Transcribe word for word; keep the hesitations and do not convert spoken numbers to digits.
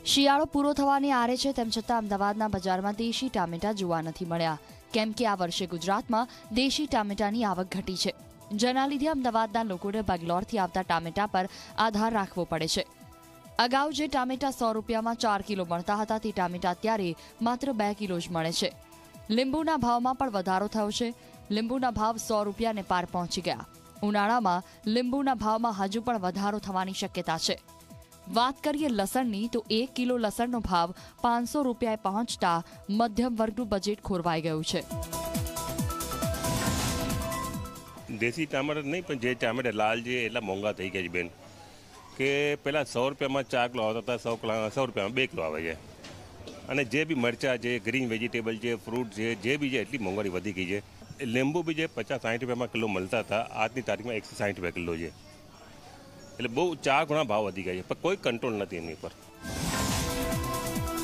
શિયાળો પૂરો થવાની આરે છે, તેમ છતાં અમદાવાદના બજારમાં દેશી ટામેટા જોવા નથી મળ્યા, કેમ કે આ વર્ષે ગુજરાતમાં દેશી ટામેટાની આવક ઘટી છે, જેના લીધે અમદાવાદના લોકોને બેંગ્લોરથી આવતા ટામેટા પર આધાર રાખવો પડે છે। અગાઉ જે ટામેટા સો રૂપિયામાં ચાર કિલો મળતા હતા, તે ટામેટા અત્યારે માત્ર બે કિલો જ મળે છે। લીંબુના ભાવમાં પણ વધારો થયો છે। લીંબુના ભાવ સો રૂપિયાને પાર પહોંચી ગયા। ઉનાળામાં લીંબુના ભાવમાં હજુ પણ વધારો થવાની શક્યતા છે। વાત કરીએ લસણની, તો એક કિલો લસણનો ભાવ પાંચસો રૂપિયાએ પહોંચતા મધ્યમ વર્ગનું બજેટ ખોરવાઈ ગયું છે। દેશી ટામેટા નહીં, પણ જે ટામેટા લાલ છે એટલા મોંઘા થઈ ગયા છે બેન, કે પહેલાં સો રૂપિયામાં ચાર કિલો આવતા હતા, સો સો રૂપિયામાં બે કિલો આવે છે। અને જે બી મરચાં છે, ગ્રીન વેજીટેબલ છે, ફ્રૂટ છે, જે બી છે એટલી મોંઘવારી વધી ગઈ છે। લીંબુ બી જે પચાસ સાઠ રૂપિયામાં કિલો મળતા હતા, આજની તારીખમાં એકસો સાઠ રૂપિયા કિલો છે। એટલે બહુ ચાર ગુણા ભાવ વધી ગયા છે, પણ કોઈ કંટ્રોલ નથી એની પર।